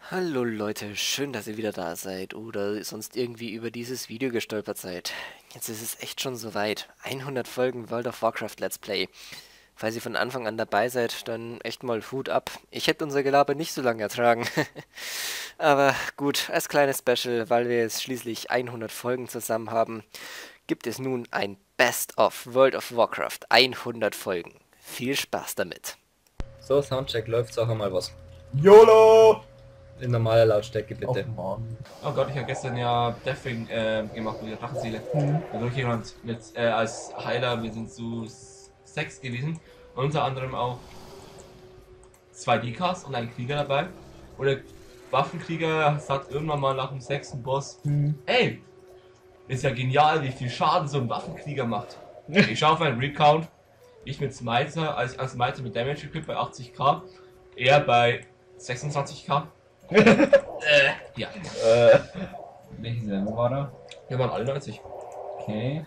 Hallo Leute, schön, dass ihr wieder da seid oder sonst irgendwie über dieses Video gestolpert seid. Jetzt ist es echt schon soweit. 100 Folgen World of Warcraft Let's Play. Falls ihr von Anfang an dabei seid, dann echt mal Hut ab. Ich hätte unser Gelaber nicht so lange ertragen. Aber gut, als kleines Special, weil wir jetzt schließlich 100 Folgen zusammen haben, gibt es nun ein Best of World of Warcraft 100 Folgen. Viel Spaß damit. So, Soundcheck, läuft auch einmal was. YOLO! In normaler Lautstärke bitte. Oh Mann. Oh Gott, ich habe gestern ja Deathwing gemacht mit der Drachenseele. Da durch jemand mit als Heiler, wir sind zu 6 gewesen. Unter anderem auch 2 Dikas und ein Krieger dabei. Und der Waffenkrieger sagt irgendwann mal nach dem 6. Boss: Ey, ist ja genial, wie viel Schaden so ein Waffenkrieger macht. Ich schaue auf einen Recount. Ich mit Smiter, als Smiter mit Damage Equip bei 80k. Er bei 26k. Ja. Welches Level war er? Wir waren alle 90. Okay.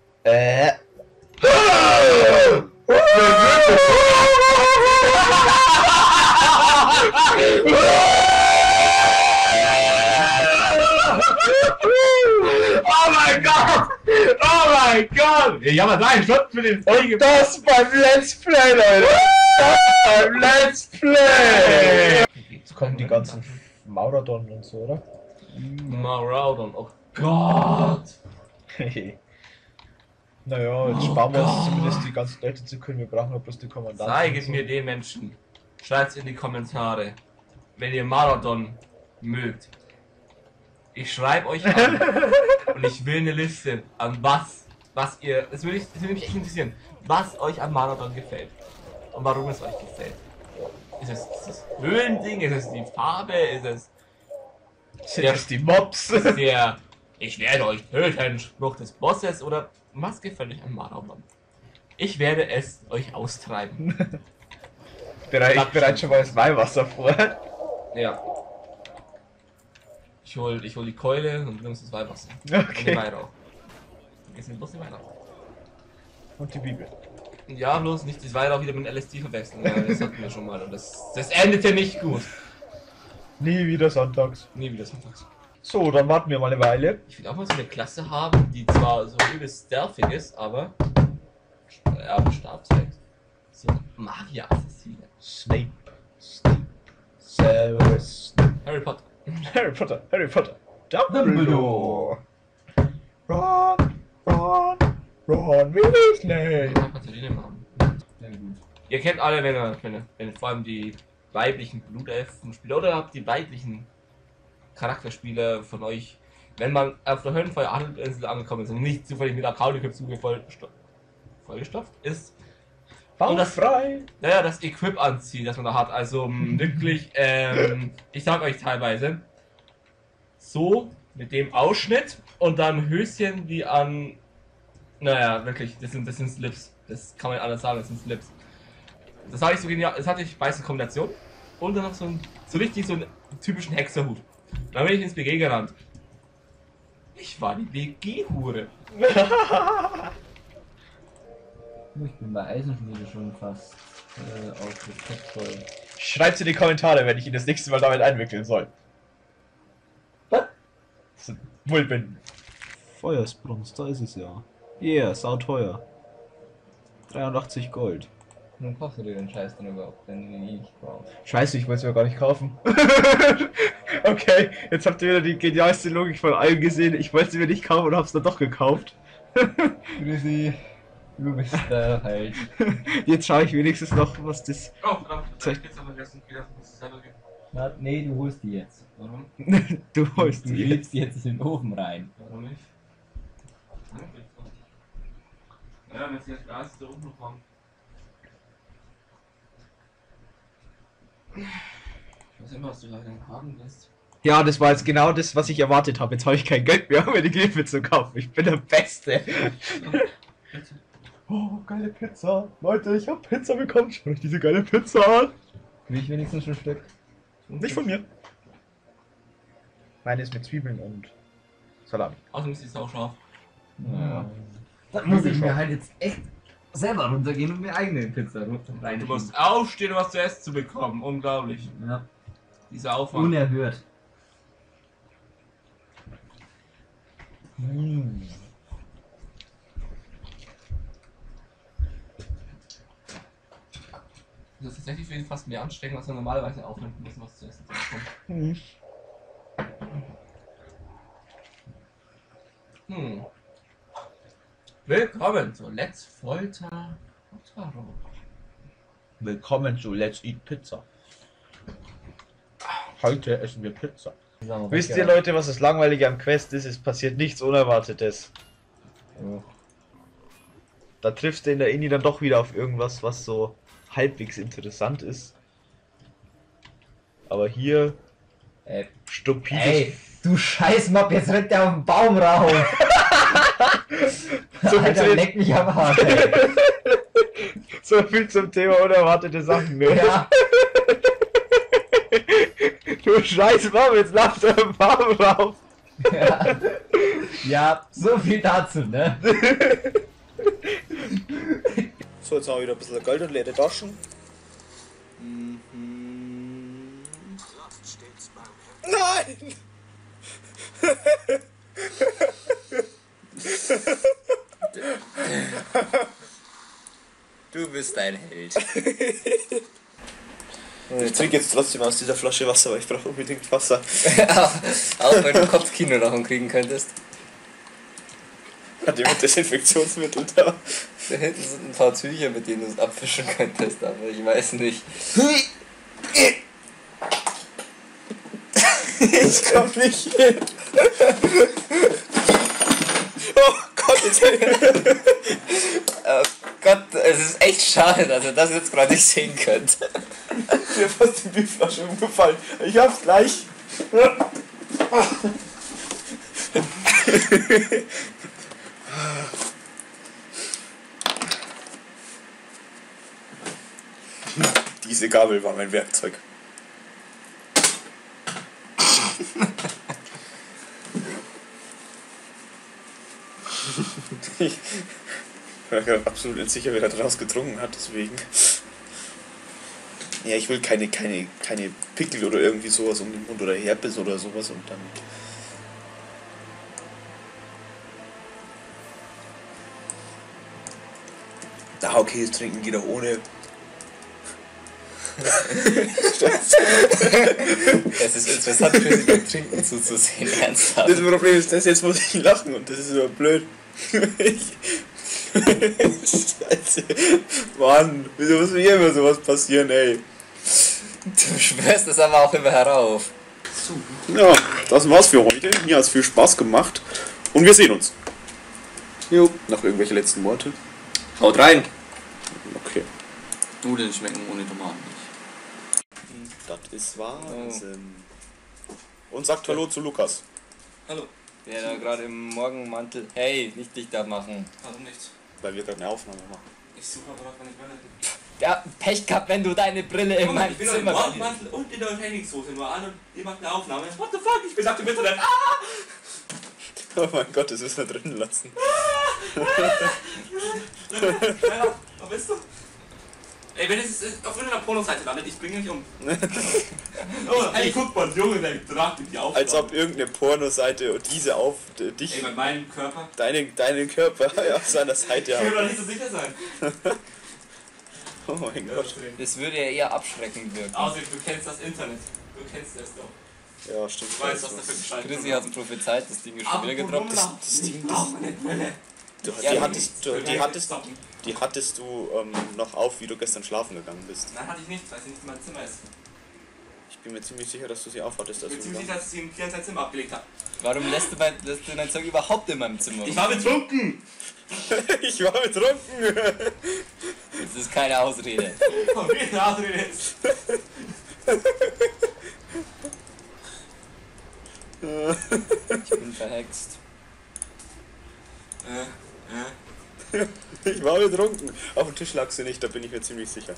Oh mein Gott! Oh mein Gott! Ich habe 3 Stunden für den Folge. Das beim Let's Play, Leute! Das beim Let's Play! Jetzt kommen die ganzen Mauradon und so, oder? Maraudon, oh Gott! Naja, jetzt sparen wir uns zumindest die ganzen Leute zu können. Wir brauchen ja bloß die Kommandanten. Zeigt mir den Menschen. Schreibt's in die Kommentare, wenn ihr Maraudon mögt. Ich schreibe euch an und ich will eine Liste an was ihr. Das würde mich echt interessieren, was euch an Maraudon gefällt. Und warum es euch gefällt. Ist es das Höhlending? Ist es die Farbe? Ist es Sind das die Mobs? der "Ich werde euch töten" Spruch des Bosses? Oder was gefällt euch an Maraudon? Ich werde es euch austreiben. Ich bereite schon mal das Weihwasser vor. Ja. Ich hol die Keule und nimmst das Weihwasser. Und den Okay. Weihrauch. Vergiss nicht bloß den Weihrauch. Und die Bibel. Ja, bloß nicht das Weihrauch wieder mit LSD verwechseln, weil das hatten wir schon mal und das endete nicht gut. Nie wieder sonntags. Nie wieder sonntags. So, dann warten wir mal eine Weile. Ich will auch mal so eine Klasse haben, die zwar so übelst stealthig ist, aber Stab trägt. So Magier-Assassine. Snape. Severus Snape. Harry Potter. Harry Potter. Harry Potter. Dumbledore. Ron Weasley. Ja, Katharine machen. Sehr gut. Ihr kennt alle, wenn vor allem die weiblichen Blutelfen-Spieler oder habt die weiblichen Charakterspieler von euch, wenn man auf der Höllenfeuer-Halbinsel angekommen ist und nicht zufällig mit Account-Equip vollgestopft ist, und das Frei. naja, das Equip anzieht, das man da hat. Also wirklich, ich sag euch teilweise, so mit dem Ausschnitt und dann Höschen wie an, naja, wirklich, das sind Slips. Das kann man nicht anders sagen, das sind Slips. Das hatte ich so genial, das hatte ich weiße Kombination und dann noch so einen typischen Hexerhut. Dann bin ich ins BG gerannt. Ich war die BG-Hure. Ich bin bei Eisenschmiede schon fast auf respektvoll. Schreibt's in die Kommentare, wenn ich ihn das nächste Mal damit einwickeln soll. Was? Das sind Wulpen. Feuersbrunst, da ist es ja. Yeah, sauteuer. 83 Gold. Nun kaufst du dir den Scheiß dann überhaupt, wenn du ihn eh nicht brauchst. Scheiße, ich wollte es mir gar nicht kaufen. Okay, jetzt habt ihr wieder die genialste Logik von allen gesehen. Ich wollte sie mir nicht kaufen und hab's dann doch gekauft. Grüßi. Du bist da halt. Jetzt schaue ich wenigstens noch, was das... Oh, verdammt, Zeig- ich Pizza vergessen. Wie das muss es selber gehen. Na, nee, du holst die jetzt. Warum? Du holst Du die. schiebst die jetzt in den Ofen rein. Warum nicht? Ja, wenn sie das Gas da oben noch haben. Ich weiß immer, was du gerade haben willst. Ja, das war jetzt genau das, was ich erwartet habe. Jetzt habe ich kein Geld mehr, um mir die Griffe zu kaufen. Ich bin der Beste. Bitte. Oh, geile Pizza. Leute, ich habe Pizza bekommen. Schaut euch diese geile Pizza an. Krieg ich wenigstens ein Stück? Nicht von mir. Meine ist mit Zwiebeln und Salami. Außerdem ist die Sau scharf. Ja. Dann muss ich mir halt jetzt echt selber runtergehen und mir eigene Pizza rein. Du musst aufstehen, um was zu essen zu bekommen. Unglaublich. Ja. Dieser Aufwand. Unerhört. Das ist tatsächlich für ihn fast mehr anstrengend, als er normalerweise aufnimmt, um was zu essen zu bekommen. Willkommen zu Let's Folter Otaro. Willkommen zu Let's Eat Pizza. Heute essen wir Pizza. Wisst ihr Leute, was das Langweilige am Quest ist? Es passiert nichts Unerwartetes. Ja. Da triffst du in der Inni dann doch wieder auf irgendwas, was so halbwegs interessant ist. Aber hier stupides. Ey, du Scheißmob, jetzt rennt der auf den Baum raus. So Alter, leck mich am Arsch, ey. So viel zum Thema unerwartete Sachen, ne? Ja. Du scheiß Baum, jetzt lauf der Baum rauf. Ja. Ja, so viel dazu, ne? So, jetzt haben wir wieder ein bisschen Geld und leere Taschen. Nein! Du bist ein Held. Ich trinke jetzt trotzdem aus dieser Flasche Wasser, weil ich brauche unbedingt Wasser. Auch wenn du Kopfkino davon kriegen könntest. Hat jemand Desinfektionsmittel da? Da hinten sind ein paar Tücher, mit denen du es abwischen könntest, aber ich weiß nicht. Ich komm nicht hin. Oh Gott, jetzt Oh Gott, es ist echt schade, dass ihr das jetzt gerade nicht sehen könnt. mir fast die Bierflasche umgefallen. Ich hab's gleich. Diese Gabel war mein Werkzeug. Ich war gerade absolut nicht sicher, wer da draus getrunken hat, deswegen. Ja, ich will keine Pickel oder irgendwie sowas um den Mund oder Herpes oder sowas und dann. Ah, okay, das Trinken geht auch ohne. Es ist interessant für sie beim Trinken zuzusehen, ernsthaft. Das Problem ist, das jetzt muss ich lachen und das ist so blöd. Scheiße. Mann, wieso muss mir immer sowas passieren, ey? Du schwörst es aber auch immer herauf. Ja, das war's für heute. Mir hat's viel Spaß gemacht. Und wir sehen uns. Jo. Noch irgendwelche letzten Worte? Haut rein! Okay. Nudeln schmecken ohne Tomaten nicht. Das ist Wahnsinn. Und sagt Hallo zu Lukas. Hallo. Der da gerade im Morgenmantel. Hey, nicht dich da machen. Warum nicht? Weil wir gerade eine Aufnahme machen. Ich suche aber noch meine Brille. Ja, Pech gehabt, wenn du deine Brille in meinem Ich bin noch im Zimmer Morgenmantel und in der Trainingshose nur an und ihr macht eine Aufnahme. What the fuck? Ich bin auf dem Internet. Ah! Oh mein Gott, das müssen wir drin lassen. Schneller, wo bist du? Ey, wenn es auf irgendeiner Pornoseite landet, ich bringe mich um. Oh, hey, guck mal, Junge, der tragt die Aufnahme. Als ob irgendeine Pornoseite diese auf dich, Ey, mit meinem Körper. deinen Körper auf seiner Seite Ich will hat. doch nicht so sicher sein. Oh mein Gott. Das würde ja eher abschreckend wirken. Außerdem, du kennst das Internet. Du kennst es doch. Ja, stimmt. Du weißt, was da für Bescheid Chrissy hat prophezeit, das Ding ist schon wieder gedroppt. Das Ding, Ich brauch meine Brille. Die hattest du noch auf, wie du gestern schlafen gegangen bist. Nein, hatte ich nicht, weil sie nicht in meinem Zimmer ist. Ich bin mir ziemlich sicher, dass du sie aufhattest. Ich bin ziemlich sicher, dass sie im Klienten sein Zimmer abgelegt hat. Warum lässt du mein Zeug überhaupt in meinem Zimmer? Ich war betrunken! Ich war betrunken! Das ist keine Ausrede. Komm, wie eine Ausrede ist. Ich bin verhext. Ich war betrunken. Auf dem Tisch lagst du nicht, da bin ich mir ziemlich sicher.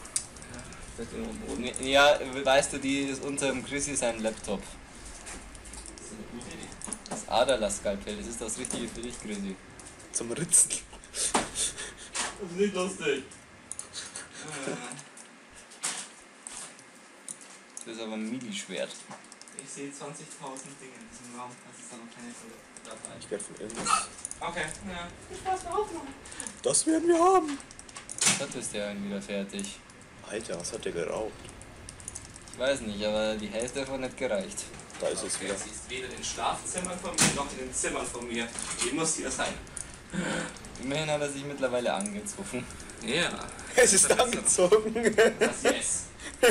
Ja, weißt du, die ist unter dem Chrissy sein Laptop. Das ist eine gute Idee. Das Aderlass-Skalpell, das ist das Richtige für dich, Chrissy. Zum Ritzen. Das ist nicht lustig. Das ist aber ein Mini-Schwert. Ich sehe 20.000 Dinge in diesem Raum. Das ist aber keine Datei. Ich werde von irgendwas. Okay, ja. Viel Spaß beim Aufnehmen. Das werden wir haben. Das ist ja wieder fertig. Alter, was hat der geraucht? Ich weiß nicht, aber die Hälfte davon hat gereicht. Da ist es wieder. Sie ist weder in den Schlafzimmern von mir noch in den Zimmern von mir. Wie muss hier sein? Immerhin hat er sich mittlerweile angezogen. Ja. Es ist angezogen. Das Yes.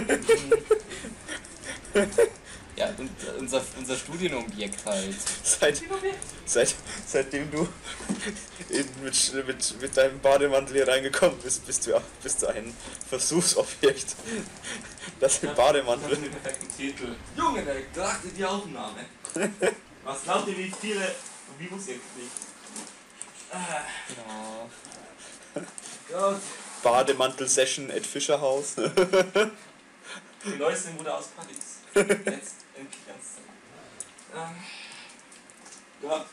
Ja, und unser Studienobjekt halt. Seitdem du mit deinem Bademantel hier reingekommen bist, bist du ein Versuchsobjekt. Das ist ein Bademantel. Das ist den perfekten Titel. Junge, der dachte die Aufnahme. Was glaubt ihr, wie viele Views ihr kriegt? Ja. Gott. Bademantel-Session at Fischerhaus. Die neueste Mutter aus Paris. Jetzt endlich ganz Zeit. Gott.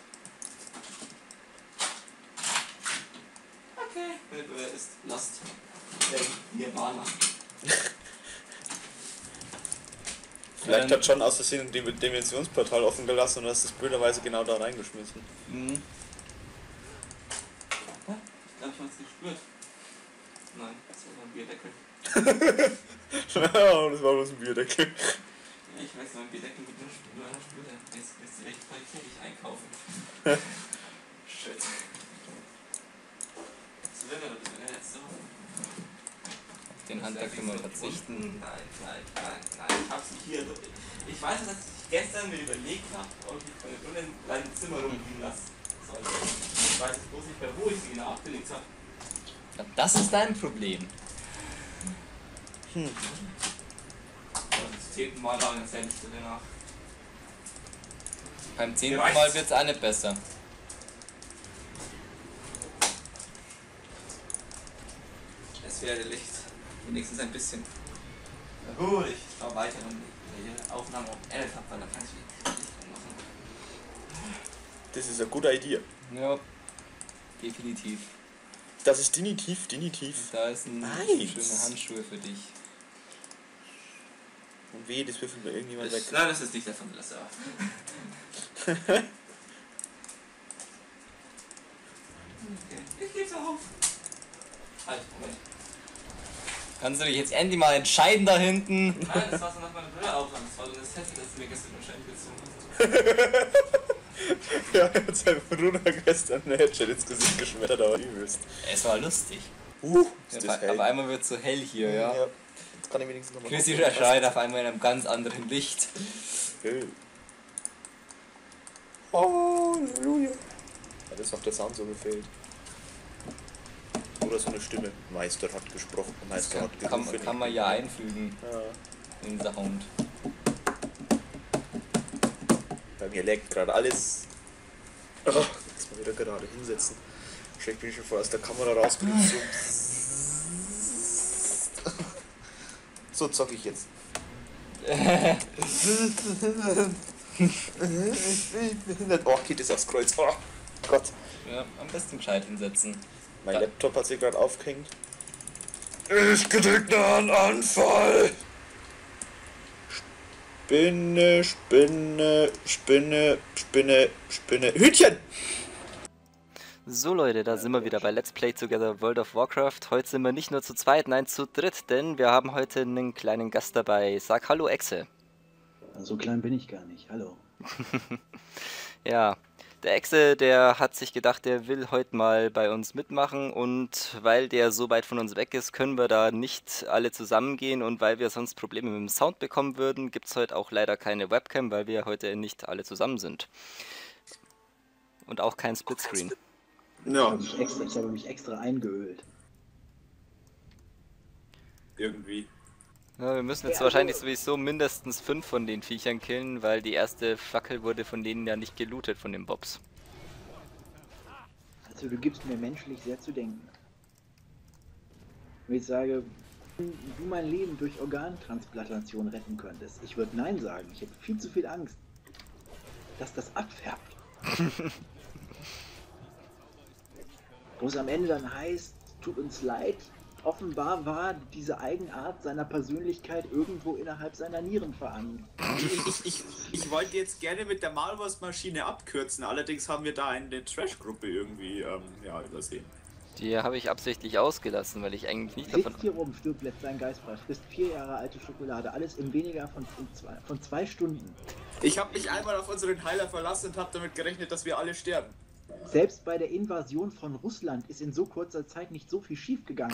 Okay. Wer ist Lost? Nirvana. Vielleicht hat schon aus Versehen ein Dimensionsportal offen gelassen und hast es blöderweise genau da reingeschmissen. Mhm. Ich glaube, ich hab's gespürt. Nein, das war ein Bierdeckel. Ja, das war bloß ein Bierdeckel. Ja, ich weiß, mein Bierdeckel mit nur einer Spüle. Jetzt wisst ihr, welche Qualität ich einkaufe. Shit. So wäre das jetzt so. Den Handwerk können wir verzichten. Nein, ich hab's nicht hier. Ich weiß, dass ich gestern mir überlegt habe, ob ich meine Brille in meinem Zimmer rumliegen lassen sollte. Ich weiß jetzt bloß nicht mehr, wo ich sie genau abgelegt habe. Ja, das ist dein Problem. Das 10. Mal lang erzähle ich dir danach. Beim 10. Mal wird's auch nicht besser. Es werde Licht. Wenigstens ein bisschen. Gut, ich schaue weiter und die Aufnahme um 11 habe, weil dann kann ich Licht machen. Das ist eine gute Idee. Ja, definitiv. Das ist definitiv. Da ist ein Nice. schöne Handschuhe für dich. Und weh, das würfelt mir irgendjemand weg. Nein, das ist nicht der von Lasser. Okay, ich geb's auf. Halt, Moment. Kannst du dich jetzt endlich mal entscheiden da hinten? Nein, das war so nach meiner Brille aufhang. Das war so das Set, das du mir gestern wahrscheinlich gezogen hast. Ja, er hat seinem Bruder gestern eine Headshot ins Gesicht geschmettert, aber übelst. Es war lustig. Ist Ja, das hell? aber einmal wird es so hell hier, ja. Jetzt kann ich wenigstens nochmal Chrissy erscheint auf einmal in einem ganz anderen Licht. Hell. Halleluja. Ja, das ist noch der Sound so gefehlt. Oder so eine Stimme. Meister hat gesprochen. Meister hat gerufen. Kann man ja einfügen Ja. in Sound. Bei mir leckt gerade alles. Oh, jetzt mal wieder gerade hinsetzen. Schreck bin ich schon vor aus der Kamera rausgekommen. So zock ich jetzt. Oh, geht es aufs Kreuz. Oh Gott. Ja, am besten gescheit hinsetzen. Mein Ja. Laptop hat sich gerade aufgehängt. Ich krieg einen Anfall. Spinne, Spinne, Spinne, Spinne, Spinne. Hütchen! So Leute, da sind wir wieder bei Let's Play Together World of Warcraft. Heute sind wir nicht nur zu zweit, nein zu dritt, denn wir haben heute einen kleinen Gast dabei. Sag Hallo Exe. So klein bin ich gar nicht. Hallo. Ja, der Exe, der hat sich gedacht, der will heute mal bei uns mitmachen und weil der so weit von uns weg ist, können wir da nicht alle zusammengehen und weil wir sonst Probleme mit dem Sound bekommen würden, gibt es heute auch leider keine Webcam, weil wir heute nicht alle zusammen sind. Und auch kein Splitscreen. Ja, Ich habe mich extra eingeölt. irgendwie. Ja, wir müssen jetzt wahrscheinlich sowieso mindestens 5 von den Viechern killen, weil die erste Fackel wurde von denen ja nicht gelootet, von den Bobs. Also du gibst mir menschlich sehr zu denken. Wenn ich sage, du mein Leben durch Organtransplantation retten könntest, ich würde nein sagen. Ich hätte viel zu viel Angst, dass das abfärbt. Wo es am Ende dann heißt, tut uns leid, Offenbar war diese Eigenart seiner Persönlichkeit irgendwo innerhalb seiner Nieren verankert. Ich wollte jetzt gerne mit der Malwurstmaschine abkürzen, allerdings haben wir da eine Trash-Gruppe irgendwie übersehen. Die habe ich absichtlich ausgelassen, weil ich eigentlich nicht davon... Sitzt hier rum, stirbt letzt sein Geist frei, frisst 4 Jahre alte Schokolade, alles in weniger von 2 Stunden. Ich habe mich einmal auf unseren Heiler verlassen und habe damit gerechnet, dass wir alle sterben. Selbst bei der Invasion von Russland ist in so kurzer Zeit nicht so viel schief gegangen.